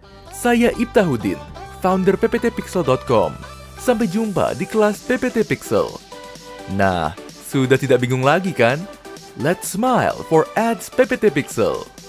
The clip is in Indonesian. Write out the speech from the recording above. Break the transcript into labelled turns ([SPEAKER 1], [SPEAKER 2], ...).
[SPEAKER 1] Saya Ibtahuddin, founder pptpixel.com. Sampai jumpa di kelas PPT Pixel. Nah, sudah tidak bingung lagi kan? Let's smile for ads PPT Pixel.